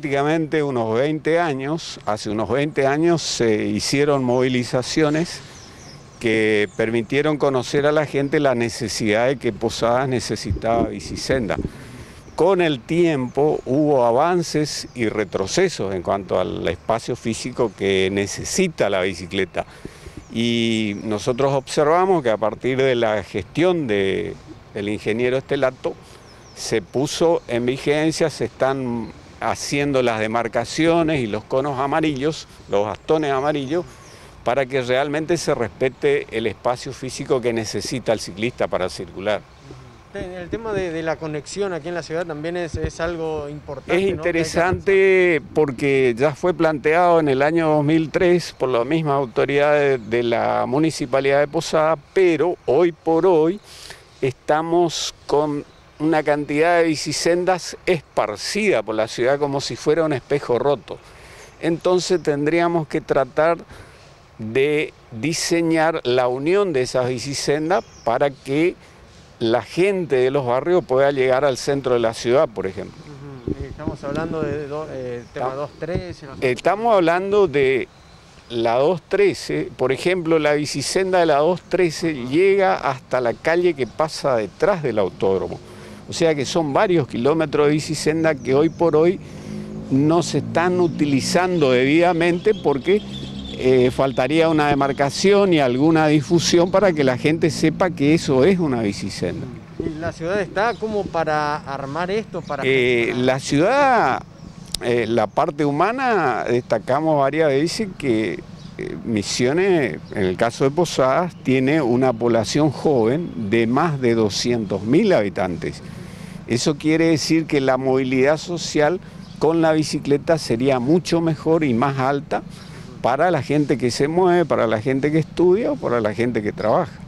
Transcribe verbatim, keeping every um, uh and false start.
prácticamente unos veinte años, hace unos veinte años se hicieron movilizaciones que permitieron conocer a la gente la necesidad de que Posadas necesitaba bicisenda. Con el tiempo hubo avances y retrocesos en cuanto al espacio físico que necesita la bicicleta. Y nosotros observamos que a partir de la gestión de, del ingeniero Estelato se puso en vigencia, se están haciendo las demarcaciones y los conos amarillos, los bastones amarillos, para que realmente se respete el espacio físico que necesita el ciclista para circular. El tema de, de la conexión aquí en la ciudad también es, es algo importante. Es interesante, ¿no? Porque ya fue planteado en el año dos mil tres por la misma autoridad de, de la Municipalidad de Posadas, pero hoy por hoy estamos con una cantidad de bicisendas esparcida por la ciudad como si fuera un espejo roto. Entonces tendríamos que tratar de diseñar la unión de esas bicisendas para que la gente de los barrios pueda llegar al centro de la ciudad, por ejemplo. Uh-huh. Estamos hablando de do, eh, tema dos trece. No sé. Estamos hablando de la dos trece, por ejemplo, la bicisenda de la dos trece uh-huh. llega hasta la calle que pasa detrás del autódromo. O sea que son varios kilómetros de bicisenda que hoy por hoy no se están utilizando debidamente porque Eh, faltaría una demarcación y alguna difusión para que la gente sepa que eso es una bicisenda. ¿Y la ciudad está como para armar esto? Para eh, la ciudad, eh, la parte humana, destacamos varias veces que eh, Misiones, en el caso de Posadas, tiene una población joven de más de doscientos mil habitantes. Eso quiere decir que la movilidad social con la bicicleta sería mucho mejor y más alta para la gente que se mueve, para la gente que estudia o para la gente que trabaja.